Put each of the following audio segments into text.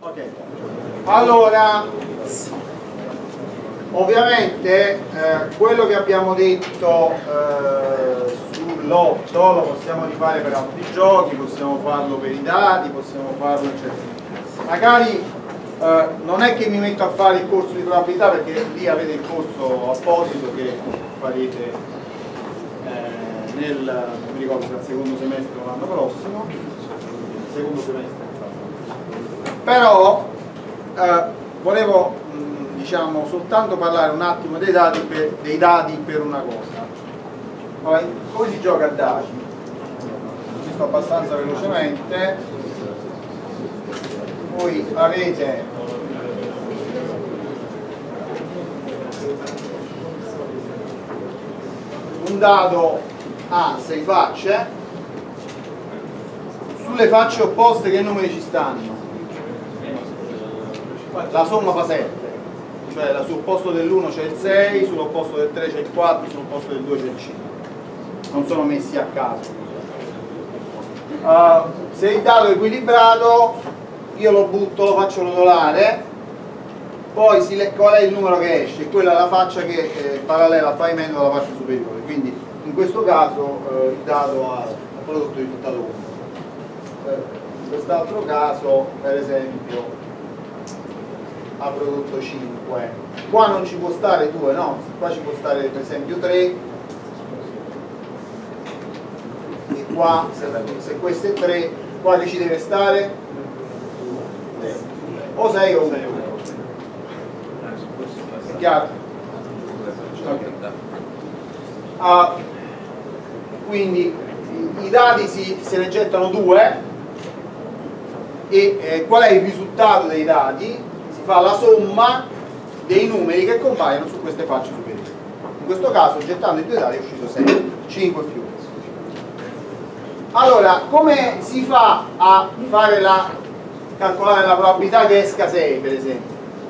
Ok, allora ovviamente quello che abbiamo detto sul lotto lo possiamo rifare per altri giochi, possiamo farlo per i dati, possiamo farlo eccetera. Magari non è che mi metto a fare il corso di probabilità, perché lì avete il corso apposito che farete non mi ricordo se al secondo semestre o l'anno prossimo, secondo semestre. Però volevo diciamo soltanto parlare un attimo dei dati per una cosa. Allora, come si gioca a dati? Ci sto abbastanza velocemente. Voi avete un dado a 6 facce, sulle facce opposte che numeri ci stanno? La somma fa 7, cioè sull'opposto dell'1 c'è il 6, sull'opposto del 3 c'è il 4, sull'opposto del 2 c'è il 5. Non sono messi a caso. Se il dado è equilibrato, io lo butto, lo faccio rotolare, poi qual è il numero che esce? Quella è la faccia che è parallela al pavimento della faccia superiore. Quindi in questo caso il dado ha prodotto il risultato 1. In quest'altro caso, per esempio, ha prodotto 5. Qua non ci può stare 2, no? Qua ci può stare per esempio 3. E qua, se questo è 3, qua che ci deve stare? O 6 o 1. È chiaro? Okay. Quindi i dati se ne gettano 2 e qual è il risultato dei dati? Si fa la somma dei numeri che compaiono su queste facce superiori. In questo caso, gettando i due dati è uscito 6, 5 più 1. Allora, come si fa a calcolare la probabilità che esca 6, per esempio?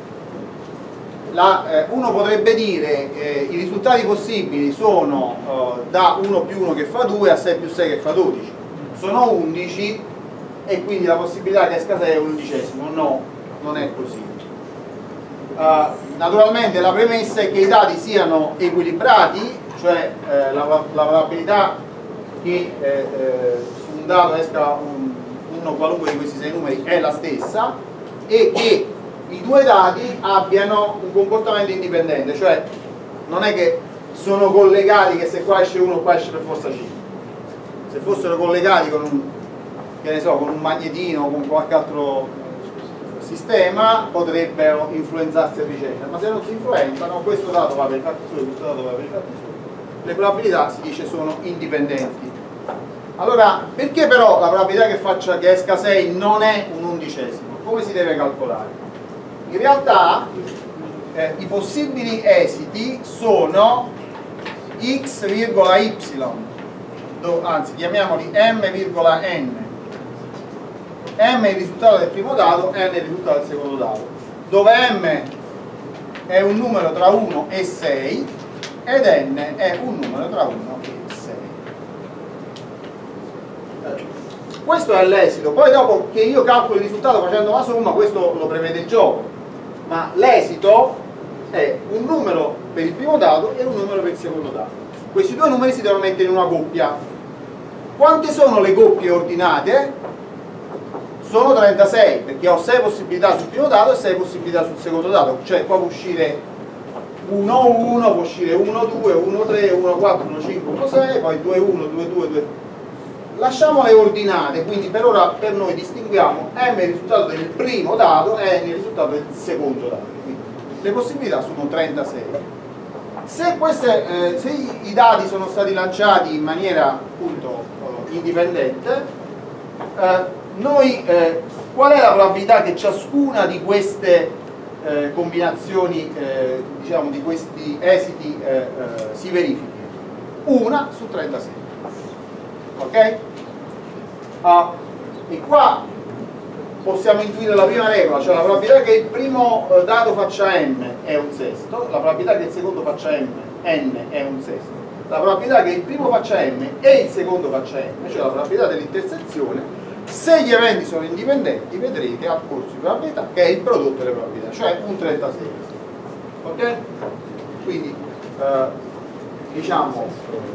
Uno potrebbe dire i risultati possibili sono da 1 più 1 che fa 2 a 6 più 6 che fa 12. Sono 11 e quindi la possibilità che esca 6 è un undicesimo. No, non è così. Naturalmente la premessa è che i dati siano equilibrati, cioè la probabilità che su un dato esca uno qualunque di questi 6 numeri è la stessa e che i due dati abbiano un comportamento indipendente, cioè non è che sono collegati, che se qua esce 1 qua esce per forza 5. Se fossero collegati con un, che ne so, con un magnetino o con qualche altro sistema potrebbero influenzarsi a vicenda, ma se non si influenzano, questo dato va per i fatti suoi, questo dato va per i fatti suoi, le probabilità si dice sono indipendenti. Allora, perché però la probabilità che esca 6 non è un undicesimo? Come si deve calcolare? In realtà i possibili esiti sono x, y, anzi chiamiamoli m,n. M è il risultato del primo dato, n è il risultato del secondo dato, dove m è un numero tra 1 e 6 ed n è un numero tra 1 e 6. Questo è l'esito. Poi dopo che io calcolo il risultato facendo la somma, questo lo prevede il gioco, ma l'esito è un numero per il primo dato e un numero per il secondo dato. Questi due numeri si devono mettere in una coppia. Quante sono le coppie ordinate? Sono 36, perché ho 6 possibilità sul primo dato e 6 possibilità sul secondo dato, cioè qua può uscire 1, 1, può uscire 1, 2, 1, 3, 1, 4, 1, 5, 1, 6, poi 2, 1, 2, 2, 2. Lasciamo le ordinate, quindi per ora per noi distinguiamo m è il risultato del primo dato e n è il risultato del secondo dato. Quindi le possibilità sono 36. Se i dati sono stati lanciati in maniera appunto indipendente, qual è la probabilità che ciascuna di queste combinazioni, diciamo di questi esiti si verifichi? 1 su 36. Ok? E qua possiamo intuire la prima regola, cioè la probabilità che il primo dato faccia m è un sesto, la probabilità che il secondo faccia n è un sesto, la probabilità che il primo faccia m e il secondo faccia n, cioè la probabilità dell'intersezione, Se gli eventi sono indipendenti, vedrete al corso di probabilità che è il prodotto delle probabilità, cioè un 36. Ok? Quindi diciamo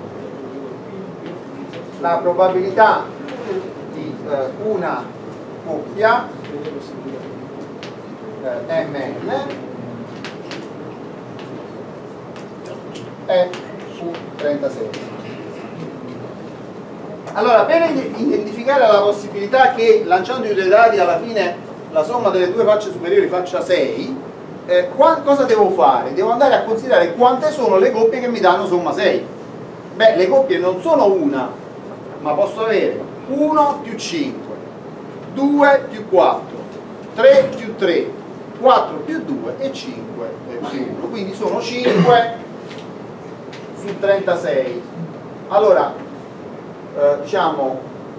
la probabilità di una coppia Mn è su 36. Allora, per identificare la possibilità che lanciando i due dadi alla fine la somma delle due facce superiori faccia 6, cosa devo fare? Devo andare a considerare quante sono le coppie che mi danno somma 6. Beh, le coppie non sono una, ma posso avere 1 più 5, 2 più 4, 3 più 3, 4 più 2 e 5 più 1. Quindi sono 5 su 36. Allora, diciamo,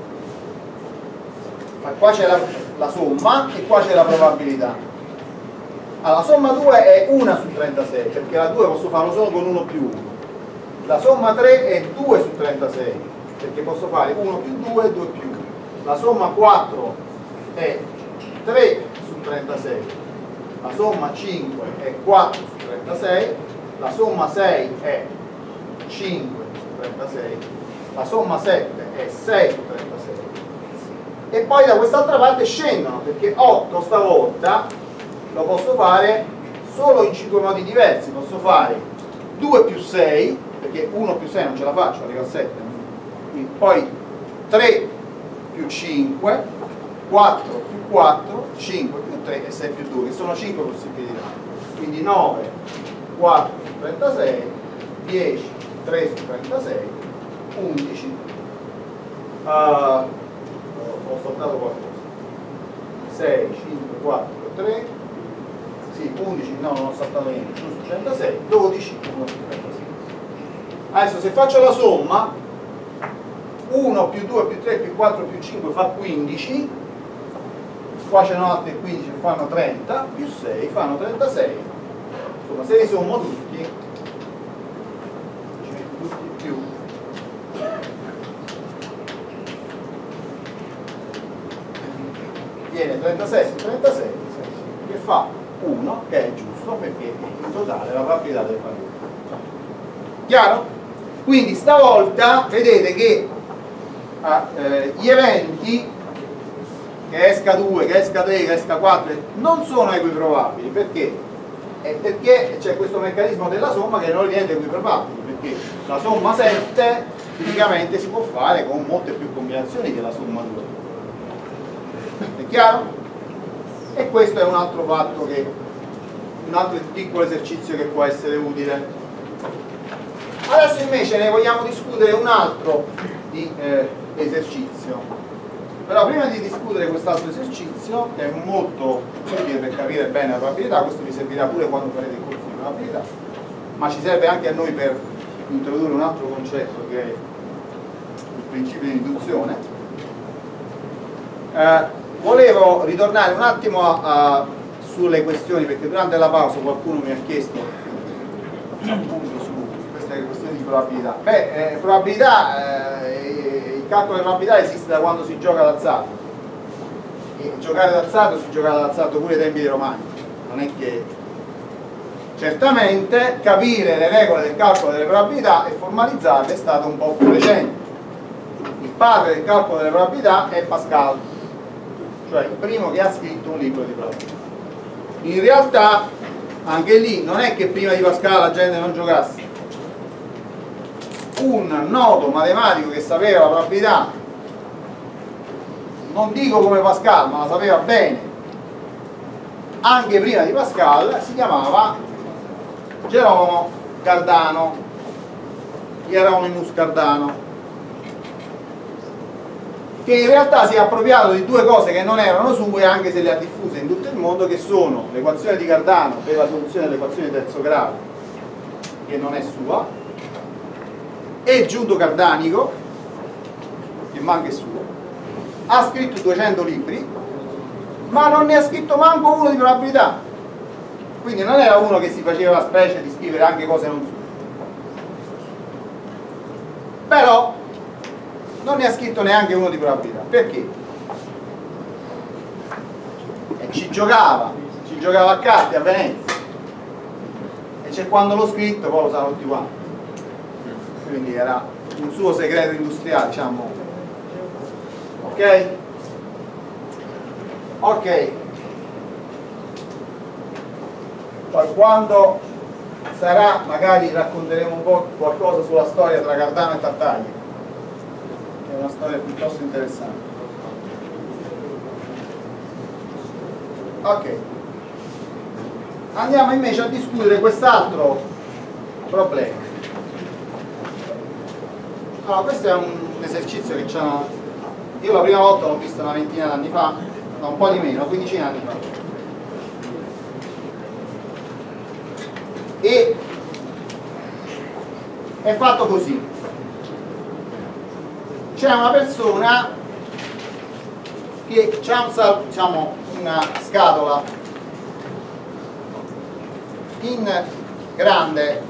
qua c'è la somma e qua c'è la probabilità. Allora, la somma 2 è 1 su 36, perché la 2 posso farlo solo con 1 più 1. La somma 3 è 2 su 36, perché posso fare 1 più 2 e 2 più 1. La somma 4 è 3 su 36. La somma 5 è 4 su 36. La somma 6 è 5 su 36. La somma 7 è 6 su 36. E poi da quest'altra parte scendono, perché 8 stavolta lo posso fare solo in 5 modi diversi. Posso fare 2 più 6, perché 1 più 6 non ce la faccio, arrivo a 7. Poi 3 più 5, 4 più 4, 5 più 3 e 6 più 2, che sono 5 possibilità. Quindi 9, 4 su 36, 10, 3 su 36, 11, ho saltato qualcosa, 6, 5, 4, 3, sì, 11, no, non ho saltato niente, su 36, 12, 1 su 36. Adesso se faccio la somma, 1 più 2 più 3 più 4 più 5 fa 15, qua ce ne sono altri 15 che fanno 30, più 6 fanno 36, insomma se li sommo tutti, ci metto tutti più, viene 36 su 36, che fa 1, che è giusto, perché in totale la probabilità del valore. Chiaro? Quindi stavolta vedete che gli eventi, che esca 2, che esca 3, che esca 4, non sono equiprobabili. Perché? Perché c'è questo meccanismo della somma che non li rende equiprobabili, perché la somma 7 tipicamente si può fare con molte più combinazioni che la somma 2. È chiaro? E questo è un altro fatto un altro piccolo esercizio che può essere utile. Adesso invece ne vogliamo discutere un altro di esercizio. Però prima di discutere quest'altro esercizio, che è molto utile per capire bene la probabilità, questo vi servirà pure quando farete il corso di probabilità, ma ci serve anche a noi per introdurre un altro concetto che è il principio di induzione. Volevo ritornare un attimo sulle questioni, perché durante la pausa qualcuno mi ha chiesto appunto su queste questioni di probabilità. Beh, il calcolo di probabilità esiste da quando si gioca d'azzardo, e giocare d'azzardo si gioca d'azzardo pure ai tempi dei romani, non è che... Certamente capire le regole del calcolo delle probabilità e formalizzarle è stato un po' più recente. Il padre del calcolo delle probabilità è Pascal, cioè il primo che ha scritto un libro di probabilità. In realtà anche lì non è che prima di Pascal la gente non giocasse. Un noto matematico che sapeva la probabilità, non dico come Pascal, ma la sapeva bene anche prima di Pascal, si chiamava Gerolamo Cardano, Hieronymus Cardano, che in realtà si è appropriato di due cose che non erano sue, anche se le ha diffuse in tutto il mondo, che sono l'equazione di Cardano per la soluzione dell'equazione di terzo grado, che non è sua, e il giunto cardanico, che manca è suo. Ha scritto 200 libri, ma non ne ha scritto manco uno di probabilità, quindi non era uno che si faceva la specie di scrivere anche cose non sue. Però non ne ha scritto neanche uno di probabilità. Perché? e ci giocava a carte a Venezia, e c'è quando l'ho scritto poi lo sanno tutti quanti, quindi era un suo segreto industriale, diciamo. Ok? Ok, poi quando sarà magari racconteremo un po' qualcosa sulla storia tra Cardano e Tartaglia, che è una storia piuttosto interessante. Ok, andiamo invece a discutere quest'altro problema. Allora, questo è un esercizio che io la prima volta l'ho visto una ventina d'anni fa, no, un po' di meno, 15 anni fa, e è fatto così: c'è una persona che ha diciamo, una scatola in grande,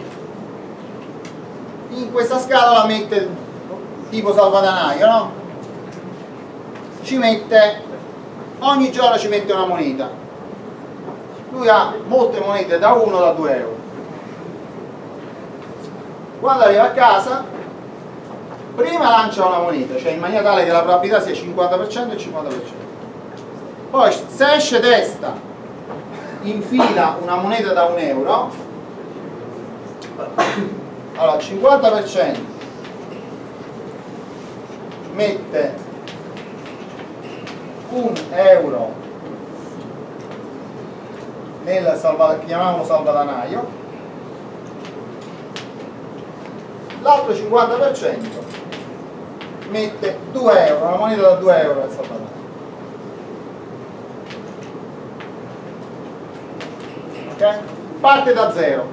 in questa scatola mette, tipo salvadanaio, no? Ci mette, ogni giorno ci mette una moneta. Lui ha molte monete da 1 da 2 euro. Quando arriva a casa, prima lancia una moneta, cioè in maniera tale che la probabilità sia 50% e 50%. Poi se esce testa, infila una moneta da 1 euro. Allora, 50% mette 1 euro nel chiamiamolo salvadanaio, l'altro 50% mette 2 euro, una moneta da 2 euro nel salvadanaio. Ok? Parte da 0.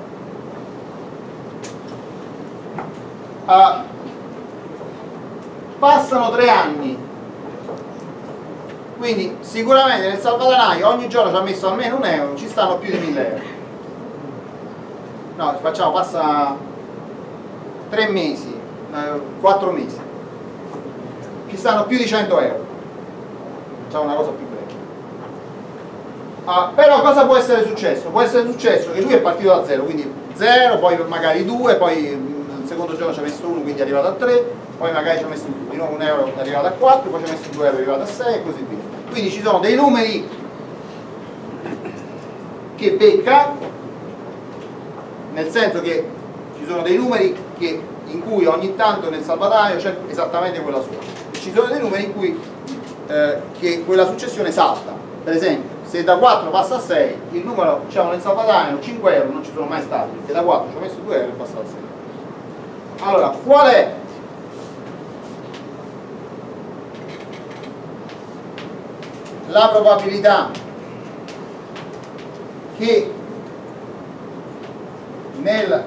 Passano 3 anni, quindi sicuramente nel salvadanaio ogni giorno ci ha messo almeno 1 euro, ci stanno più di 1000 euro. No, facciamo, passa 3 mesi, 4 mesi, ci stanno più di 100 euro. Facciamo una cosa più breve. Però cosa può essere successo? Può essere successo che lui è partito da 0, quindi 0, poi magari 2, poi il secondo giorno ci ha messo 1, quindi è arrivato a 3, poi magari ci ha messo di nuovo 1 euro, è arrivato a 4, poi ci ha messo 2 euro, è arrivato a 6 e così via. Quindi ci sono dei numeri che becca, nel senso che ci sono dei numeri in cui ogni tanto nel salvadanaio c'è esattamente quella somma, e ci sono dei numeri in cui che quella successione salta. Per esempio, se da 4 passa a 6, il numero, diciamo, nel salvadanaio 5 euro non ci sono mai stati, perché da 4 ci ho messo 2 euro e passa a 6. Allora, qual è la probabilità che nel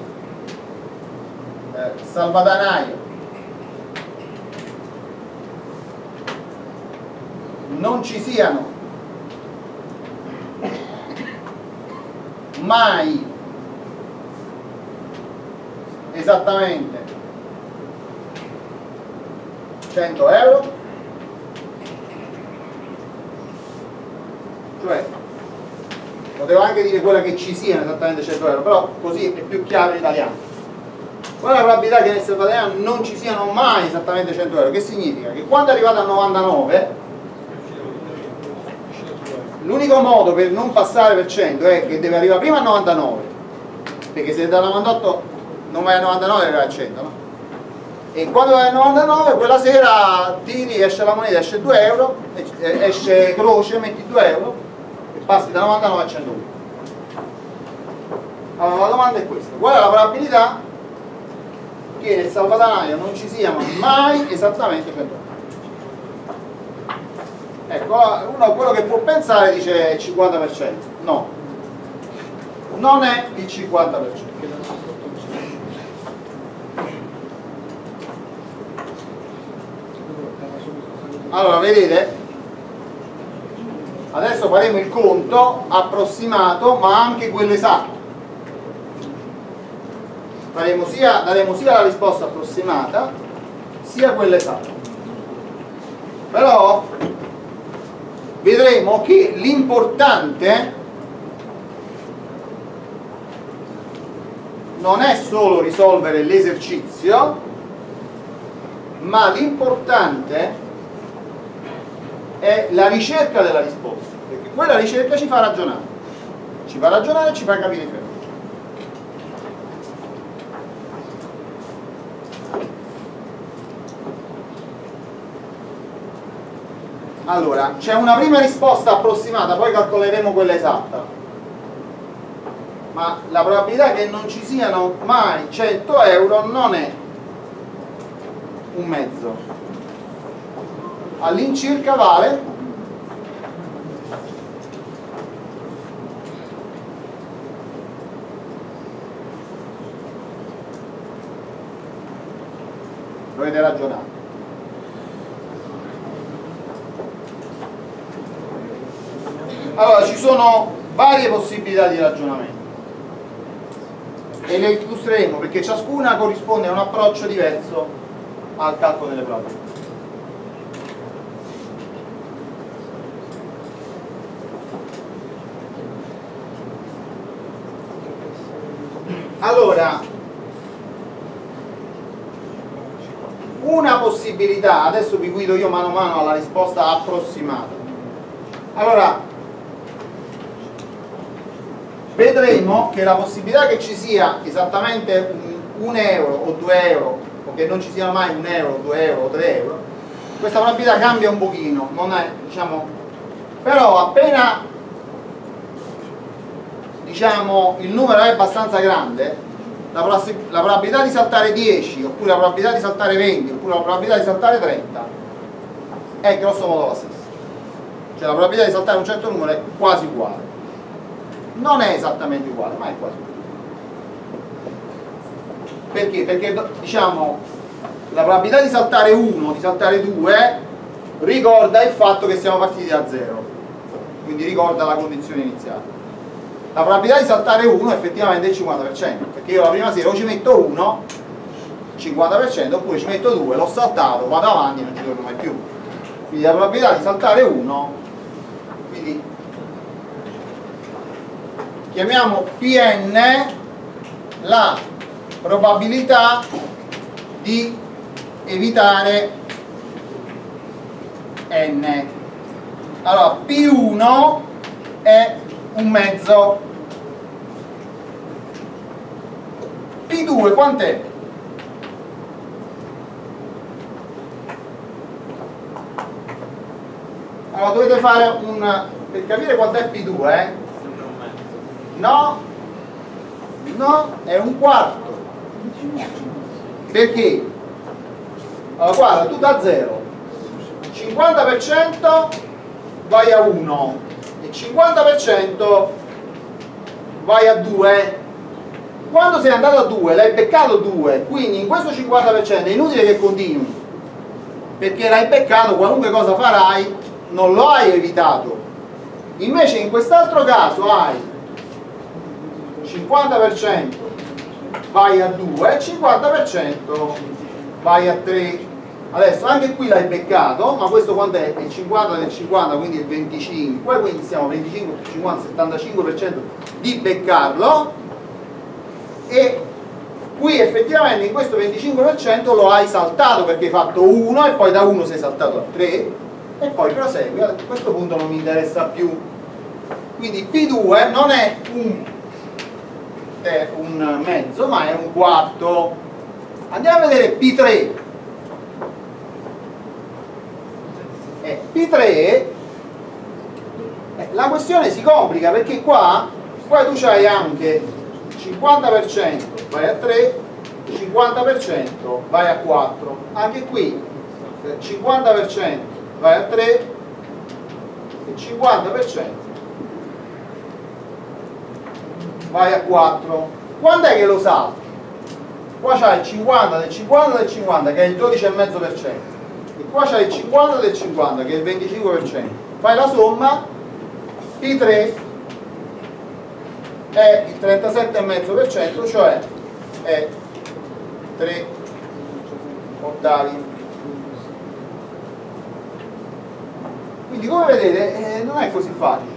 salvadanaio non ci siano mai esattamente 100 euro? Cioè, potevo anche dire quella che ci siano esattamente 100 euro, però così è più chiaro in italiano. Qual è la probabilità che nel salvadanaio non ci siano mai esattamente 100 euro? Che significa? Che quando è arrivato a 99, l'unico modo per non passare per 100 è che deve arrivare prima a 99, perché se da 98 non vai a 99 arriva a 100, no? E quando vai a 99, quella sera tiri, esce la moneta, esce 2 euro, esce croce, metti 2 euro e passi da 99 a 101. Allora la domanda è questa: qual è la probabilità che nel salvadanaio non ci siano mai esattamente 100 euro? Ecco, uno quello che può pensare dice il 50%. No, non è il 50%. Allora, vedete? Adesso faremo il conto approssimato, ma anche quello esatto. Daremo sia la risposta approssimata, sia quella esatta. Però vedremo che l'importante non è solo risolvere l'esercizio, ma l'importante è la ricerca della risposta, perché quella ricerca ci fa ragionare e ci fa capire i fenomeni. Allora, c'è una prima risposta approssimata, poi calcoleremo quella esatta, ma la probabilità che non ci siano mai 100 euro non è un mezzo. All'incirca vale dovete ragionare. Allora, ci sono varie possibilità di ragionamento e le illustreremo perché ciascuna corrisponde a un approccio diverso al calcolo delle probabilità. Allora, una possibilità, adesso vi guido io mano a mano alla risposta approssimata. Allora, vedremo che la possibilità che ci sia esattamente un euro o 2 euro, o che non ci sia mai 1 euro, 2 euro o 3 euro, questa probabilità cambia un pochino, non è, diciamo, però appena, diciamo, il numero è abbastanza grande, la probabilità di saltare 10, oppure la probabilità di saltare 20, oppure la probabilità di saltare 30 è grosso modo la stessa. Cioè la probabilità di saltare un certo numero è quasi uguale. Non è esattamente uguale, ma è quasi uguale. Perché? Perché, diciamo, la probabilità di saltare 1, di saltare 2 ricorda il fatto che siamo partiti da 0, quindi ricorda la condizione iniziale. La probabilità di saltare 1 effettivamente è il 50%, perché io la prima sera o ci metto 1, 50%, oppure ci metto 2, l'ho saltato, vado avanti e non ci torno mai più. Quindi la probabilità di saltare 1, quindi chiamiamo Pn la probabilità di evitare n. Allora P1 è un mezzo, P2 quant'è? Allora dovete fare per capire quant'è P2, no, è un quarto. Perché? Allora guarda, tu da 0 50% vai a 1 e 50% vai a 2. Quando sei andato a 2 l'hai beccato 2, quindi in questo 50% è inutile che continui, perché l'hai beccato, qualunque cosa farai non lo hai evitato. Invece in quest'altro caso hai 50% vai a 2 e 50% vai a 3. Adesso anche qui l'hai beccato, ma questo quanto è? Il 50 del 50, quindi il 25, quindi siamo 25 più 50, 75% di beccarlo, e qui effettivamente in questo 25% lo hai saltato perché hai fatto 1 e poi da 1 sei saltato a 3 e poi prosegui. A questo punto non mi interessa più. Quindi P2 non è un mezzo, ma è un quarto. Andiamo a vedere P3. P3, la questione si complica perché qua tu c'hai anche 50% vai a 3, 50% vai a 4, anche qui 50% vai a 3 e 50% vai a 4. Quando è che lo salti? Qua c'hai il 50 del 50 del 50 che è il 12,5%. E qua c'è il 50 del 50 che è il 25%. Fai la somma, P3 è il 37,5%, cioè è 3 ottavi. Quindi come vedete non è così facile.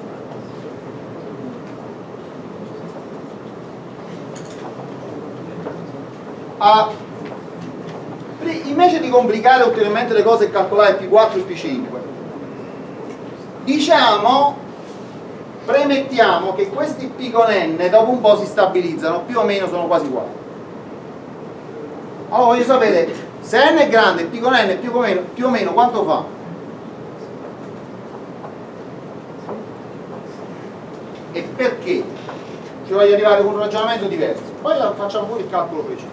Invece di complicare ulteriormente le cose e calcolare P4 e P5, diciamo, premettiamo che questi P con N dopo un po' si stabilizzano, più o meno sono quasi uguali. Allora voglio sapere se N è grande, P con N più o meno quanto fa? E perché? Ci voglio arrivare con un ragionamento diverso, poi facciamo pure il calcolo preciso.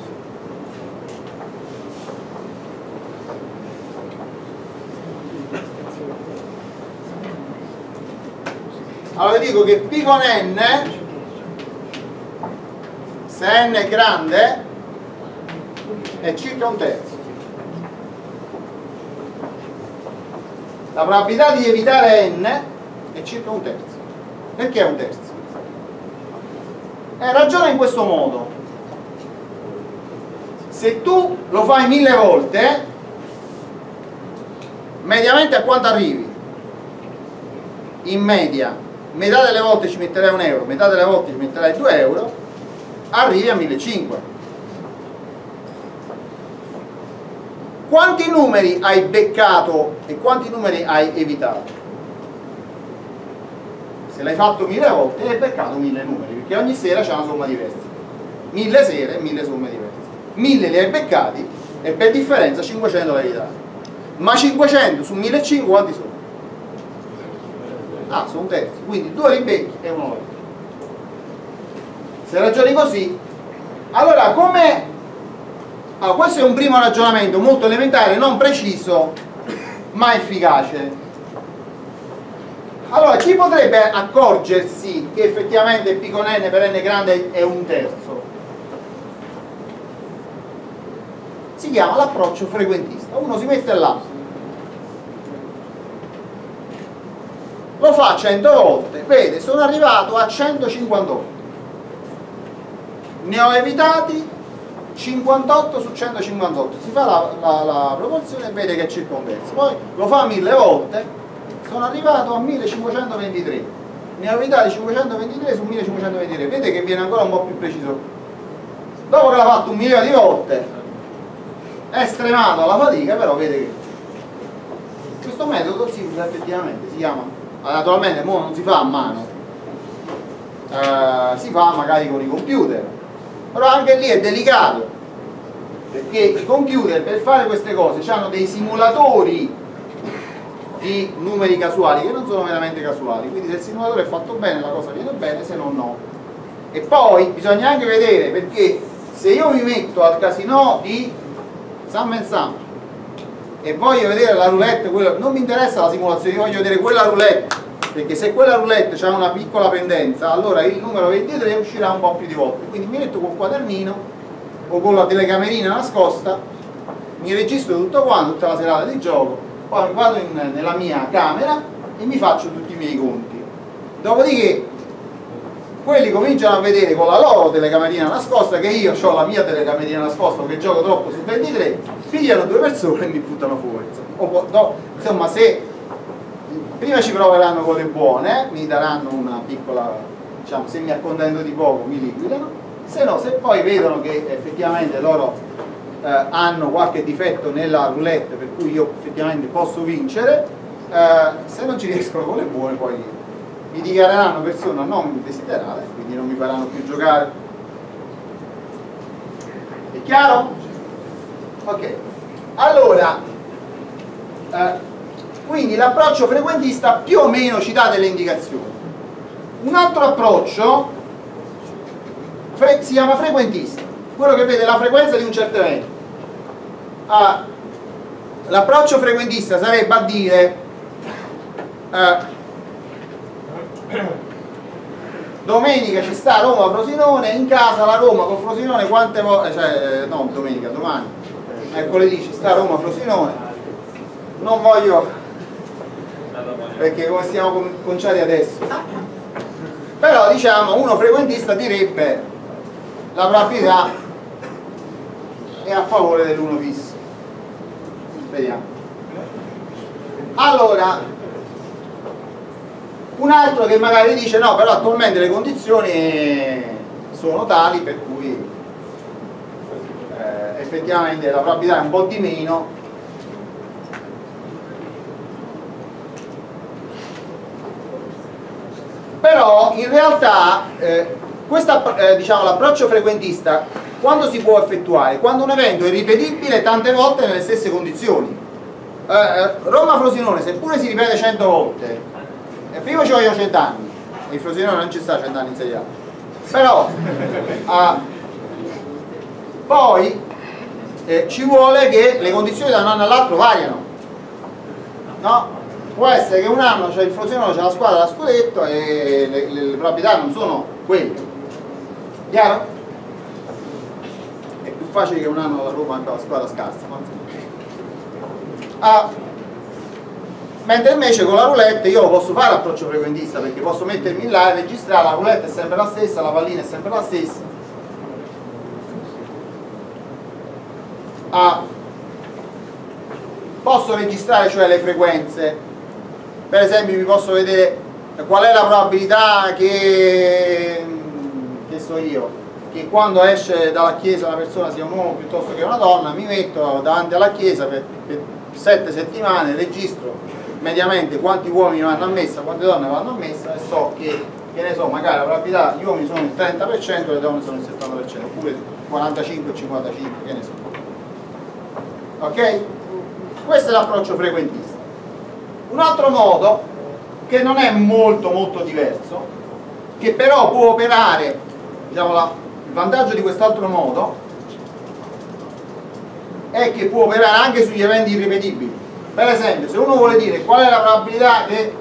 Allora dico che P con N, se N è grande, è circa un terzo. La probabilità di evitare N è circa un terzo. Perché è un terzo? Ragiona in questo modo: se tu lo fai 1000 volte, mediamente a quanto arrivi? In media, metà delle volte ci metterai 1 euro, metà delle volte ci metterai 2 euro, arrivi a 1500. Quanti numeri hai beccato e quanti numeri hai evitato? Se l'hai fatto 1000 volte hai beccato 1000 numeri, perché ogni sera c'è una somma diversa. 1000 sere, 1000 somme diverse. 1000 li hai beccati e per differenza 500 l'hai evitati. Ma 500 su 1500 quanti sono? Ah, sono un terzo, quindi 2 ribecchi e 1 lo. Se ragioni così, allora come... Allora, questo è un primo ragionamento molto elementare, non preciso, ma efficace. Allora, chi potrebbe accorgersi che effettivamente P con N per N grande è un terzo? Si chiama l'approccio frequentista. Uno si mette là, lo fa 100 volte, vede, sono arrivato a 158, ne ho evitati 58 su 158, si fa la proporzione e vede che è circa un terzo. Poi lo fa 1000 volte, sono arrivato a 1523, ne ho evitati 523 su 1523, vede che viene ancora un po' più preciso. Dopo che l'ha fatto 1.000.000 di volte, è stremato alla fatica, però vede che questo metodo si usa effettivamente, si chiama, naturalmente mo non si fa a mano, si fa magari con i computer, però anche lì è delicato, perché i computer per fare queste cose hanno dei simulatori di numeri casuali che non sono veramente casuali, quindi se il simulatore è fatto bene la cosa viene bene, se no no. E poi bisogna anche vedere, perché se io mi metto al casino di San Menzano e voglio vedere la roulette, non mi interessa la simulazione, io voglio vedere quella roulette, perché se quella roulette ha una piccola pendenza, allora il numero 23 uscirà un po' più di volte. Quindi mi metto col quadernino o con la telecamerina nascosta, mi registro tutto quanto, tutta la serata di gioco, poi vado nella mia camera e mi faccio tutti i miei conti. Dopodiché quelli cominciano a vedere con la loro telecamerina nascosta che io ho la mia telecamerina nascosta che gioco troppo su 23, pigliano 2 persone e mi buttano fuori. Insomma, se prima ci proveranno con le buone, mi daranno una piccola, diciamo, se mi accontento di poco mi liquidano, se no, se poi vedono che effettivamente loro hanno qualche difetto nella roulette per cui io effettivamente posso vincere, se non ci riescono con le buone poi mi dichiareranno persona non desiderata e quindi non mi faranno più giocare. È chiaro? Ok, allora quindi l'approccio frequentista più o meno ci dà delle indicazioni. Un altro approccio si chiama frequentista, quello che vede la frequenza di un certo evento. L'approccio frequentista sarebbe a dire domenica ci sta Roma-Frosinone, in casa la Roma con Frosinone quante volte, cioè no, domenica, domani, mercoledì ci sta Roma-Frosinone, non voglio, perché come stiamo conciati adesso, però diciamo uno frequentista direbbe la probabilità è a favore dell'1 bis. Vediamo. Allora Un altro che magari dice no, però attualmente le condizioni sono tali per cui effettivamente la probabilità è un po' di meno, però in realtà diciamo, l'approccio frequentista quando si può effettuare? Quando un evento è ripetibile tante volte nelle stesse condizioni. Roma-Frosinone, seppure si ripete 100 volte, prima ci vogliono 100 anni, e il Frosinone non ci sta 100 anni in Serie A, però poi ci vuole che le condizioni da un anno all'altro variano, no? Può essere che un anno c'è il Frosinone, c'è la squadra da scudetto e le probabilità non sono quelle, chiaro? È più facile che un anno la Roma abbia la squadra scarsa, mentre invece con la roulette io posso fare l'approccio frequentista perché posso mettermi là e registrare, la roulette è sempre la stessa, la pallina è sempre la stessa, posso registrare cioè le frequenze, per esempio mi posso vedere qual è la probabilità che so io, che quando esce dalla chiesa una persona sia un uomo piuttosto che una donna, mi metto davanti alla chiesa per 7 settimane, registro mediamente quanti uomini vanno a messa, quante donne vanno a messa e so che ne so, magari la probabilità gli uomini sono il 30% e le donne sono il 70%, oppure 45 e 55, che ne so. Ok? Questo è l'approccio frequentista. Un altro modo, che non è molto diverso, che però può operare, diciamo, il vantaggio di quest'altro modo è che può operare anche sugli eventi irripetibili. Per esempio, se uno vuole dire qual è la probabilità che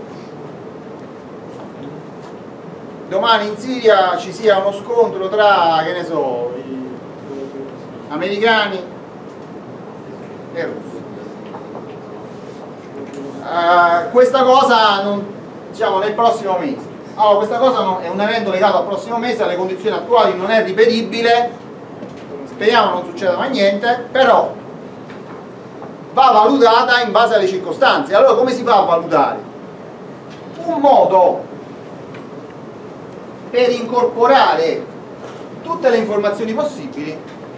domani in Siria ci sia uno scontro tra, che ne so, gli americani e russi, questa cosa non, diciamo, nel prossimo mese. Allora, questa cosa è un evento legato al prossimo mese, alle condizioni attuali, non è ripetibile, speriamo non succeda mai niente, però va valutata in base alle circostanze. Allora come si fa a valutare? Un modo per incorporare tutte le informazioni possibili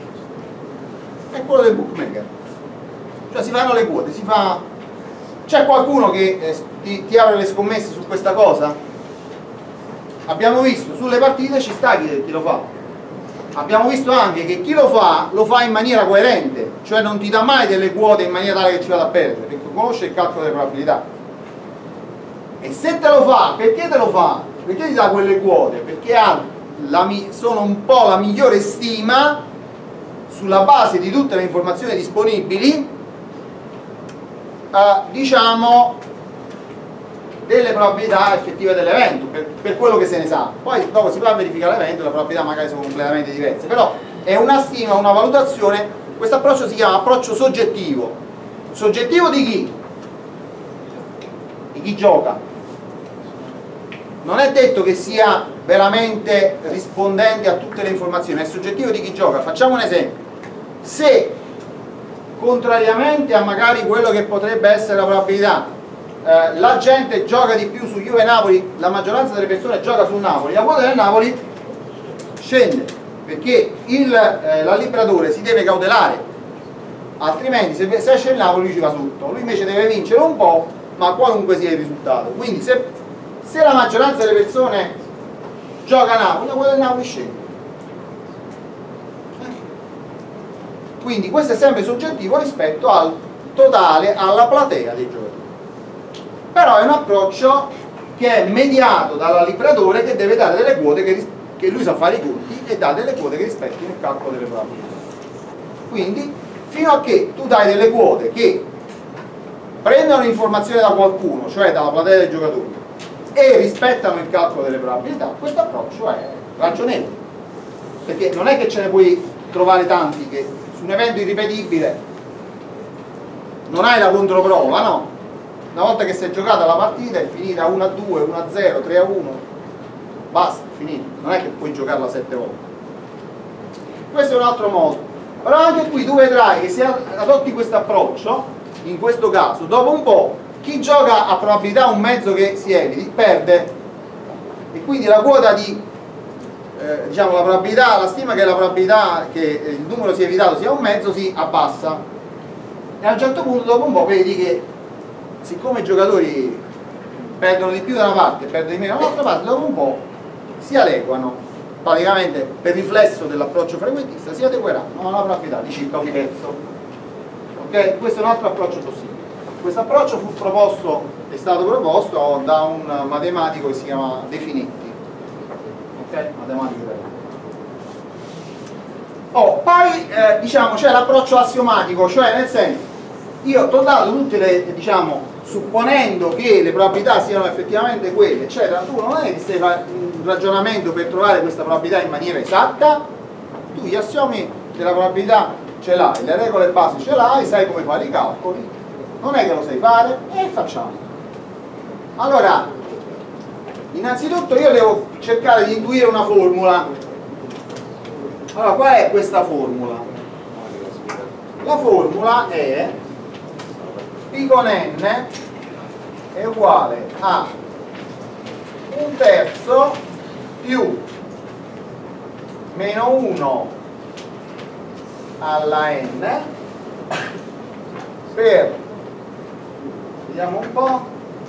è quello del bookmaker, cioè si fanno le quote, c'è qualcuno che ti apre le scommesse su questa cosa? Abbiamo visto sulle partite ci sta chi lo fa, abbiamo visto anche che chi lo fa in maniera coerente, cioè non ti dà mai delle quote in maniera tale che ci vada a perdere, perché conosce il calcolo delle probabilità. E se te lo fa, perché te lo fa? Perché ti dà quelle quote? Perché sono un po' la migliore stima sulla base di tutte le informazioni disponibili, diciamo, delle probabilità effettive dell'evento, per quello che se ne sa. Poi dopo si va a verificare l'evento e le probabilità magari sono completamente diverse, però è una stima, una valutazione. Questo approccio si chiama approccio soggettivo. Soggettivo di chi? Di chi gioca. Non è detto che sia veramente rispondente a tutte le informazioni, è soggettivo di chi gioca. Facciamo un esempio: se contrariamente a magari quello che potrebbe essere la probabilità, la gente gioca di più su Juve Napoli, la maggioranza delle persone gioca sul Napoli, la quota del Napoli scende, perché l'allibratore si deve cautelare, altrimenti se esce il Napoli lui ci va sotto, lui invece deve vincere un po', ma qualunque sia il risultato. Quindi se la maggioranza delle persone gioca a Napoli, la quota del Napoli scende. Quindi questo è sempre soggettivo rispetto al totale, alla platea dei giocatori. Però è un approccio che è mediato dall'allibratore, che deve dare delle quote che lui sa fare i conti e dà delle quote che rispettino il calcolo delle probabilità. Quindi fino a che tu dai delle quote che prendono informazione da qualcuno, cioè dalla platea dei giocatori, e rispettano il calcolo delle probabilità, questo approccio è ragionevole, perché non è che ce ne puoi trovare tanti che su un evento irripetibile non hai la controprova, no? Una volta che si è giocata la partita è finita 1-2, 1-0, 3-1, basta, finito, non è che puoi giocarla 7 volte. Questo è un altro modo, però anche qui tu vedrai che se adotti questo approccio, in questo caso, dopo un po' chi gioca a probabilità un mezzo che si eviti perde, e quindi la quota di diciamo la probabilità, la stima che la probabilità che il numero sia evitato sia un mezzo si abbassa, e a un certo punto dopo un po' vedi che siccome i giocatori perdono di più da una parte e perdono di meno dall'altra parte, dopo un po' si adeguano, praticamente per riflesso dell'approccio frequentista si adegueranno a una probabilità di circa un terzo. Ok? Questo è un altro approccio possibile. Questo approccio è stato proposto da un matematico che si chiama De Finetti. Ok? Matematico italiano. Poi diciamo c'è l'approccio assiomatico, cioè nel senso, io ti ho dato tutte le, diciamo, supponendo che le probabilità siano effettivamente quelle, eccetera, tu non è che stai facendo un ragionamento per trovare questa probabilità in maniera esatta, tu gli assiomi della probabilità ce l'hai, le regole base ce l'hai, sai come fare i calcoli, non è che lo sai fare, e facciamo. Allora, innanzitutto io devo cercare di intuire una formula. Allora, qual è questa formula? La formula è P con n è uguale a un terzo più meno 1 alla n per, vediamo un po',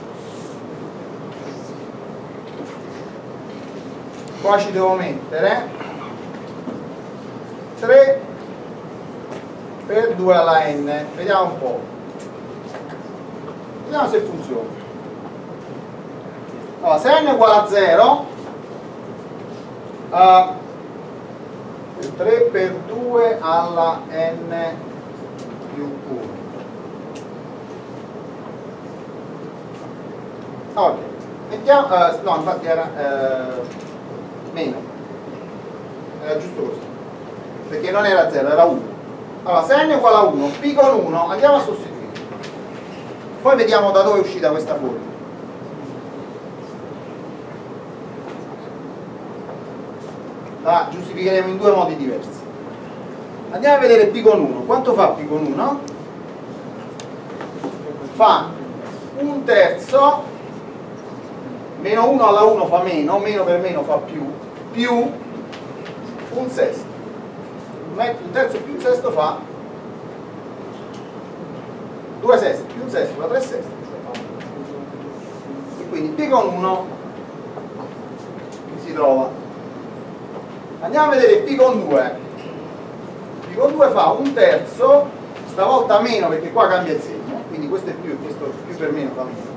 qua ci devo mettere 3 per 2 alla n, vediamo un po', vediamo se funziona. Allora, se n è uguale a 0, 3 per 2 alla n più 1. Ok, mettiamo, no, infatti era meno, era giusto così, perché non era 0, era 1. Allora, se n è uguale a 1, p con 1, andiamo a sostituire. Poi vediamo da dove è uscita questa formula. La giustificheremo in due modi diversi. Andiamo a vedere p con 1. Quanto fa p con 1? Fa un terzo, meno 1 alla 1 fa meno, meno per meno fa più, più un sesto. Un terzo più un sesto fa 2 sesti, più un sesto fa 3 sesti. E quindi p con 1 si trova. Andiamo a vedere p con 2. P con 2 fa un terzo, stavolta meno perché qua cambia il segno, quindi questo è più e questo più per meno fa meno.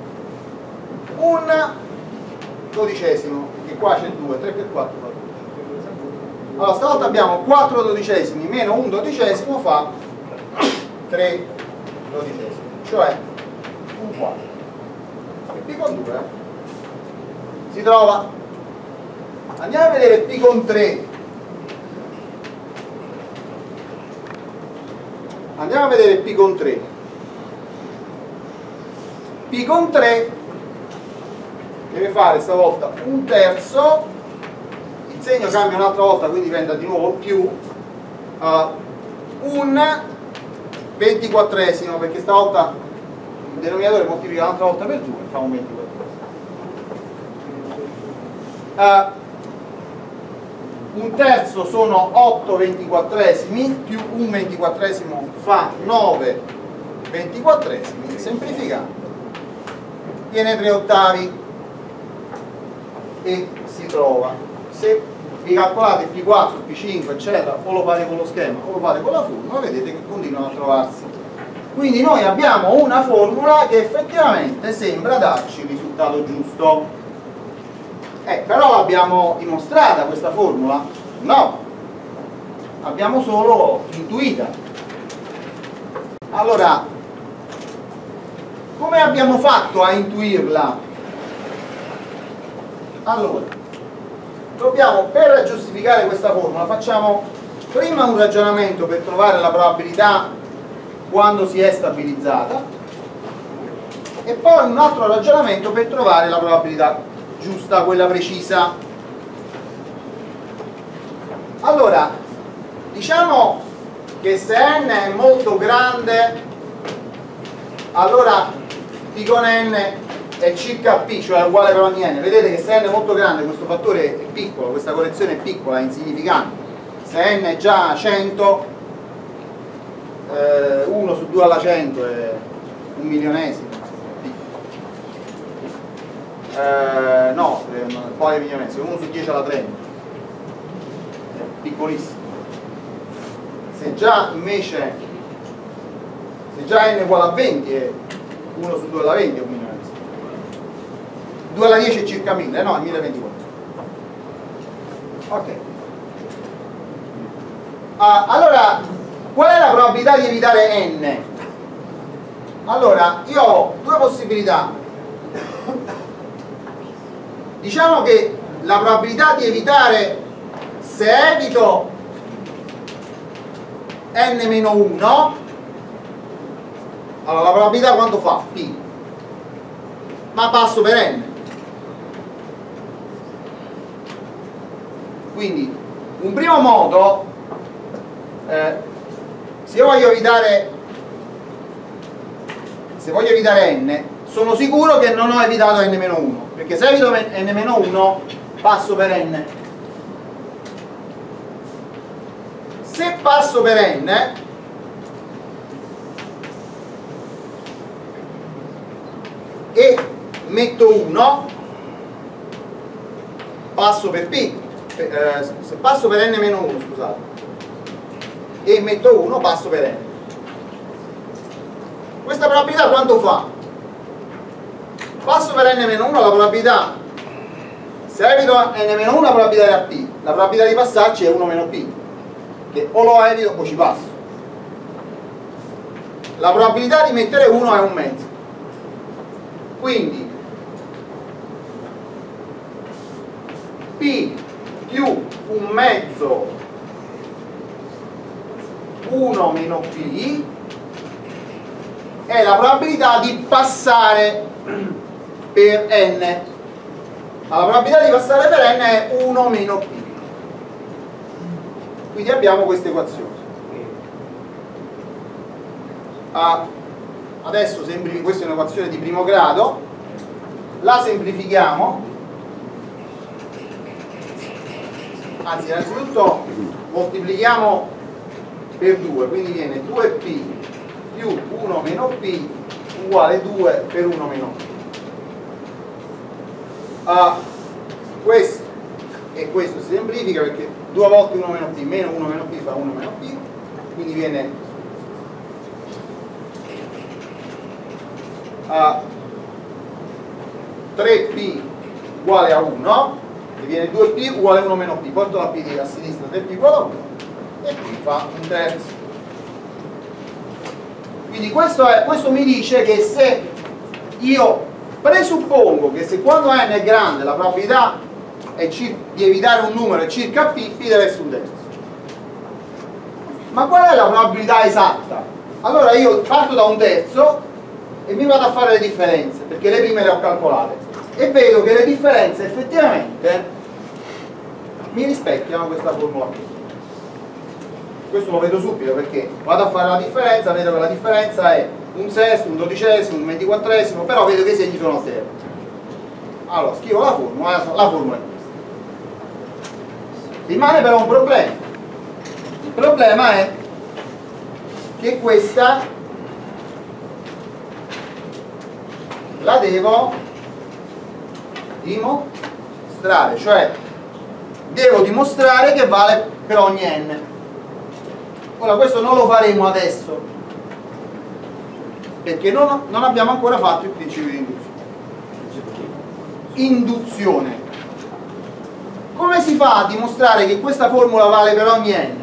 Un dodicesimo, perché qua c'è 2, 3 per 4 fa 2. Allora stavolta abbiamo 4 dodicesimi meno un dodicesimo fa 3 dodicesimi, cioè un quarto. E p con 2 si trova. Andiamo a vedere p con 3. Andiamo a vedere p con 3. P con 3 deve fare stavolta un terzo, il segno cambia un'altra volta, quindi diventa di nuovo più un 24esimo, perché stavolta il denominatore moltiplica un'altra volta per 2 e fa un 24esimo. Un terzo sono 8 24esimi, più un 24esimo fa 9 24esimi, semplificando viene 3 ottavi e si trova. Se vi calcolate P4, P5 eccetera, o lo fate con lo schema o lo fate con la formula, vedete che continuano a trovarsi. Quindi noi abbiamo una formula che effettivamente sembra darci il risultato giusto. Però l'abbiamo dimostrata questa formula? No, abbiamo solo intuita. Allora, come abbiamo fatto a intuirla? Allora, dobbiamo, per giustificare questa formula, facciamo prima un ragionamento per trovare la probabilità quando si è stabilizzata e poi un altro ragionamento per trovare la probabilità giusta, quella precisa. Allora, diciamo che se n è molto grande, allora p P con n è circa P, cioè uguale per ogni n. Vedete che se n è molto grande questo fattore è piccolo, questa correzione è piccola, è insignificante. Se n è già 100, 1 su 2 alla 100 è un milionesimo. No, quale milionesimo? 1 su 10 alla 30. È piccolissimo. Se già invece, se già n è uguale a 20 è 1 su 2 alla 20 è un milionesimo. 2 alla 10 è circa 1000, no, è 1024. Ok. Allora, qual è la probabilità di evitare n? Allora, io ho due possibilità. Diciamo che la probabilità di evitare, se evito n-1, allora la probabilità quanto fa? P, ma passo per n. Quindi un primo modo, se io voglio evitare n, sono sicuro che non ho evitato n-1, perché se evito n-1 passo per n. Se passo per n, e metto 1, passo per p. Se passo per n-1, scusate, e metto 1, passo per n. Questa probabilità quanto fa? Passo per n-1, la probabilità, se evito n-1 la probabilità era p, la probabilità di passarci è 1 meno p, che o lo evito o ci passo. La probabilità di mettere 1 è un mezzo, quindi p più un mezzo 1 meno p è la probabilità di passare per n. La probabilità di passare per n è 1 meno p. Quindi abbiamo questa equazione. Adesso questa è un'equazione di primo grado, la semplifichiamo. Anzi, innanzitutto moltiplichiamo per 2, quindi viene 2p più 1 meno p uguale 2 per 1 meno p. Questo e questo si semplifica perché 2 volte 1 meno p meno 1 meno p fa 1 meno p, quindi viene 3p uguale a 1, e viene 2p uguale a 1 meno p, porto la p a sinistra, 3p uguale a 1 e p fa un terzo. Quindi questo mi dice che se io presuppongo che se quando n è grande la probabilità di evitare un numero è circa p, p deve essere un terzo. Ma qual è la probabilità esatta? Allora io parto da un terzo e mi vado a fare le differenze, perché le prime le ho calcolate, e vedo che le differenze effettivamente mi rispecchiano questa formula qui. Questo lo vedo subito perché vado a fare la differenza, vedo che la differenza è un sesto, un dodicesimo, un ventiquattresimo, però vedo che i segni sono alterni. Allora scrivo la formula è questa. Rimane però un problema. Il problema è che questa la devo dimostrare, cioè devo dimostrare che vale per ogni n. Ora questo non lo faremo adesso perché non abbiamo ancora fatto il principio di induzione. Come si fa a dimostrare che questa formula vale per ogni n?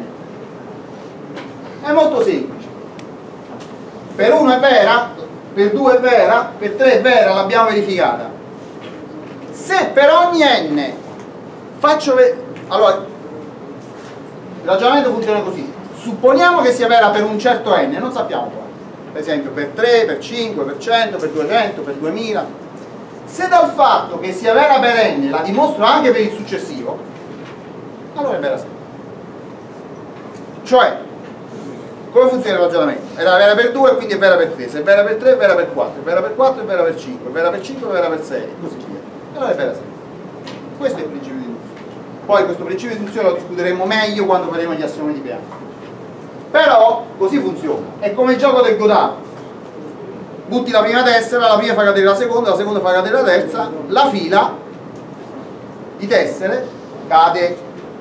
È molto semplice. Per 1 è vera, per 2 è vera, per 3 è vera, l'abbiamo verificata. Se per ogni n faccio allora il ragionamento funziona così: supponiamo che sia vera per un certo n, non sappiamo quale, per esempio per 3, per 5, per 100, per 200, per 2000. Se dal fatto che sia vera per n la dimostro anche per il successivo, allora è vera sempre. Cioè come funziona il ragionamento? Era vera per 2 quindi è vera per 3, se è vera per 3 è vera per 4, è vera per 4 è vera per 5, è vera per 5 è vera per 6 e così via. E allora è vera sempre. Questo è il principio di induzione. Poi questo principio di induzione lo discuteremo meglio quando faremo gli assiomi di piano. Però così funziona. È come il gioco del Godard. Butti la prima tessera, la prima fa cadere la seconda fa cadere la terza, la fila di tessere cade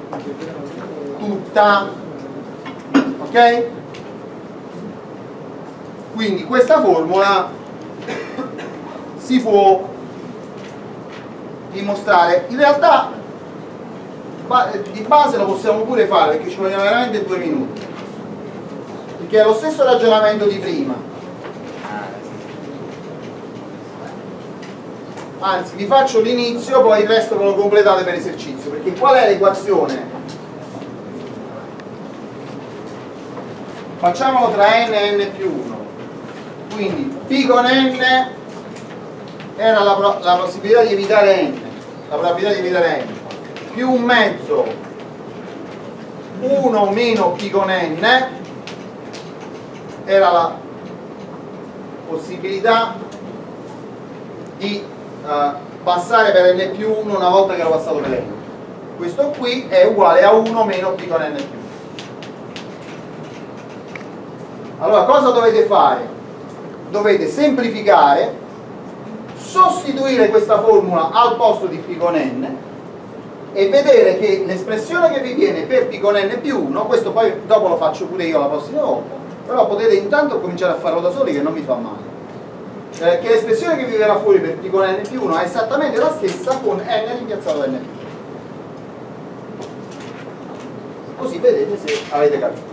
tutta. Ok? Quindi questa formula si può dimostrare. In realtà di base lo possiamo pure fare perché ci vogliono veramente 2 minuti. Perché è lo stesso ragionamento di prima. Anzi, vi faccio l'inizio, poi il resto ve lo completate per esercizio. Perché qual è l'equazione? Facciamolo tra n e n più 1. Quindi p con n era la possibilità di evitare n, la probabilità di evitare n, più un mezzo 1 meno p con n era la possibilità di passare per n più 1 una volta che ero passato per n. Questo qui è uguale a 1 meno p con n più 1. Allora cosa dovete fare? Dovete semplificare, sostituire questa formula al posto di p con n e vedere che l'espressione che vi viene per p con n più 1, questo poi dopo lo faccio pure io la prossima volta, però potete intanto cominciare a farlo da soli che non vi fa male, che l'espressione che vi verrà fuori per p con n più 1 è esattamente la stessa con n rimpiazzato da n più 1. Così vedete se avete capito.